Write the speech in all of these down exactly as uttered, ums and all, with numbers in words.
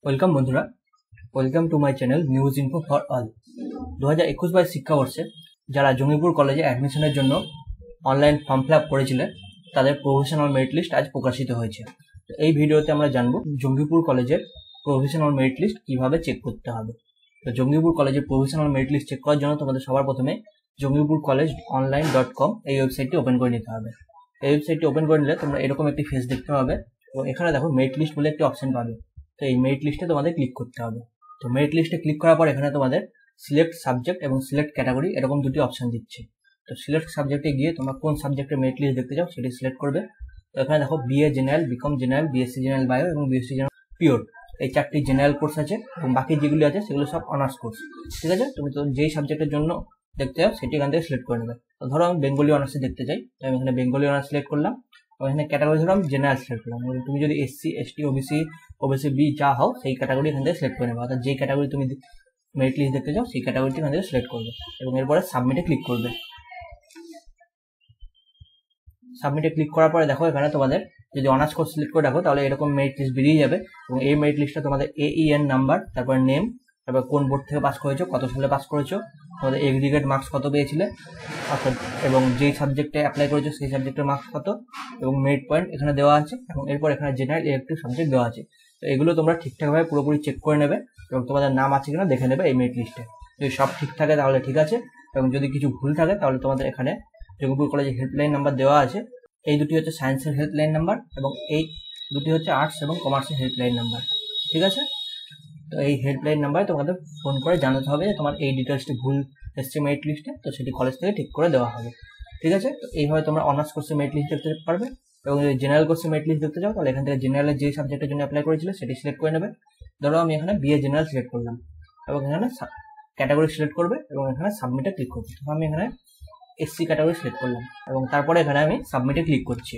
Welcome বন্ধুরা, welcome to my channel news info for all. দু হাজার একুশ বাইশ শিক্ষাবর্ষে যারা জঙ্গিপুর কলেজে অ্যাডমিশনের জন্য অনলাইন ফর্ম ফিল আপ করেছিলেন তাদের প্রভিশনাল মেরিট লিস্ট আজ প্রকাশিত হয়েছে। তো এই ভিডিওতে আমরা জানবো জঙ্গিপুর কলেজের প্রভিশনাল মেরিট লিস্ট কিভাবে চেক করতে হবে। তো জঙ্গিপুর কলেজের প্রভিশনাল মেরিট লিস্ট চেক করার জন্য তোমাদের সবার প্রথমে Jangipur college online dot com এই ওয়েবসাইটটি ওপেন করে নিতে হবে। এই ওয়েবসাইটটি ওপেন করে নিলে তোমরা এরকম একটি ফেস দেখতে পাবে এবং এখানে দেখো মেরিট লিস্ট বলে একটি অপশন পাবে। তো এই মেরিট লিস্টে তোমাদের ক্লিক করতে হবে। তো মেরিট লিস্টে ক্লিক করার পর এখানে তোমাদের সিলেক্ট সাবজেক্ট এবং সিলেক্ট ক্যাটাগরি এরকম দুটি অপশন দিচ্ছে। তো সিলেক্ট সাবজেক্টে গিয়ে তোমরা কোন সাবজেক্টের মেরিট লিস্ট দেখতে চাও সেটি সিলেক্ট করবে। তো এখানে দেখো BA general, BCom general, BSc general bio এবং বিএসসি জেনারেল পিওর, এই চারটি জেনারেল কোর্স আছে এবং বাকি যেগুলি আছে সেগুলো সব অনার্স কোর্স। ঠিক আছে, তুমি তো যেই সাবজেক্টের জন্য দেখতে চাও সেটি এখান থেকে সিলেক্ট করে নেবে। তো ধরো আমি বেঙ্গলি অনার্সে দেখতে চাই, তো আমি এখানে বেঙ্গলি অনার্স সিলেক্ট করলাম এবং এখানে ক্যাটাগরি ধরো আমি জেনারেল সিলেক্ট করলাম। তুমি যদি SC, ST, OBC, OBC B যা হও সেই ক্যাটাগরি এখান থেকে সিলেক্ট করে নেবে। অর্থাৎ যেই ক্যাটাগরি তুমি মেরিট লিস্ট দেখতে চাও সেই ক্যাটাগরিটি এখান থেকে সিলেক্ট করবে এবং এরপরে সাবমিটে ক্লিক করবে। সাবমিটে ক্লিক করার পরে দেখো এখানে তোমাদের যদি অনার্স কোর্স সিলেক্ট করে রাখো তাহলে এরকম মেরিট লিস্ট বেরিয়ে যাবে এবং এই মেরিট লিস্টটা তোমাদের এইএন নাম্বার, তারপর নেম, তারপর কোন বোর্ড থেকে পাস করেছো, কত সালে পাস করেছো, তোমাদের এগ্রিগেট মার্কস কত পেয়েছিলে, অর্থাৎ এবং যেই সাবজেক্টে অ্যাপ্লাই করেছো সেই সাবজেক্টের মার্কস কত এবং মেরিট পয়েন্ট এখানে দেওয়া আছে এবং এরপর এখানে জেনারেল ইলেকটিভ সাবজেক্ট দেওয়া আছে। তো এগুলো তোমরা ঠিকঠাকভাবে পুরোপুরি চেক করে নেবে এবং তোমাদের নাম আছে কিনা দেখে নেবে এই মেরিট লিস্টে। যদি সব ঠিক থাকে তাহলে ঠিক আছে এবং যদি কিছু ভুল থাকে তাহলে তোমাদের এখানে জঙ্গিপুর কলেজে হেল্পলাইন নাম্বার দেওয়া আছে। এই দুটি হচ্ছে সায়েন্সের হেল্পলাইন নাম্বার এবং এই দুটি হচ্ছে আর্টস এবং কমার্সের হেল্পলাইন নাম্বার। ঠিক আছে, তো এই হেল্পলাইন নাম্বারে তোমাদের ফোন করে জানাতে হবে যে তোমার এই ডিটেলসটি ভুল এসছে মেরিট লিস্টে, তো সেটি কলেজ থেকে ঠিক করে দেওয়া হবে। ঠিক আছে, তো এইভাবে তোমরা অনার্স কোর্সের মেরিট লিস্ট দেখতে পারবে এবং যদি জেনারেল কোর্সের মেরিট লিস্ট দেখতে চাও তাহলে এখান থেকে জেনারেলের যে সাবজেক্টের জন্য অ্যাপ্লাই করেছিলে সেটি সিলেক্ট করে নেবে। ধরো আমি এখানে বিএ জেনারেল সিলেক্ট করলাম এবং এখানে ক্যাটাগরি সিলেক্ট করবে এবং এখানে সাবমিটে ক্লিক করবে। তো আমি এখানে এসসি ক্যাটাগরি সিলেক্ট করলাম এবং তারপরে এখানে আমি সাবমিটে ক্লিক করছি।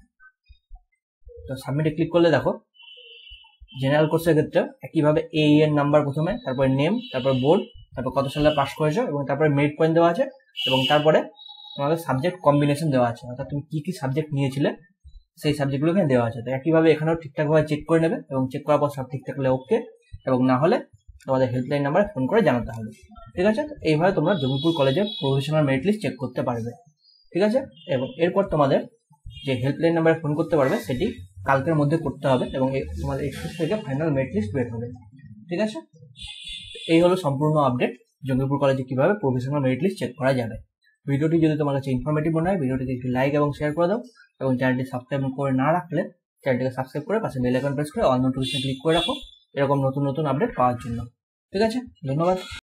তো সাবমিটে ক্লিক করলে দেখো জেনারেল কোর্সের ক্ষেত্রে একইভাবে এইএন নাম্বার প্রথমে, তারপরে নেম, তারপর বোর্ড, তারপর কত সালে পাস করেছো এবং তারপরে মেরিট পয়েন্ট দেওয়া আছে এবং তারপরে তোমাদের সাবজেক্ট কম্বিনেশন দেওয়া আছে, অর্থাৎ তুমি কি কি সাবজেক্ট নিয়েছিলে সেই সাবজেক্টগুলো এখানে দেওয়া আছে। তো একইভাবে এখানেও ঠিকঠাকভাবে চেক করে নেবে এবং চেক করার পর সব ঠিক থাকলে ওকে এবং না হলে তোমাদের হেল্পলাইন নাম্বারে ফোন করে জানাতে হবে। ঠিক আছে, তো এইভাবে তোমরা জঙ্গিপুর কলেজের প্রভিশনাল মেরিট লিস্ট চেক করতে পারবে। ঠিক আছে, এবং এরপর তোমাদের যে হেল্পলাইন নাম্বারে ফোন করতে পারবে সেটি কালকের মধ্যে করতে হবে এবং তোমাদের একুশ থেকে ফাইনাল মেরিট লিস্ট বের হবে। ঠিক আছে, এই হলো সম্পূর্ণ আপডেট জঙ্গিপুর কলেজে কিভাবে প্রভিশনাল মেরিট লিস্ট চেক করা যাবে। ভিডিওটি যদি তোমার কাছে ইনফরমেটিভ মনে হয় ভিডিওটিকে একটি লাইক এবং শেয়ার করে দাও এবং চ্যানেলটি সাবস্ক্রাইব করে না রাখলে চ্যানেলটিকে সাবস্ক্রাইব করে পাশে বেল আইকন প্রেস করে অল নোটিফিকেশন ক্লিক করে রাখো এরকম নতুন নতুন আপডেট পাওয়ার জন্য। ঠিক আছে, ধন্যবাদ।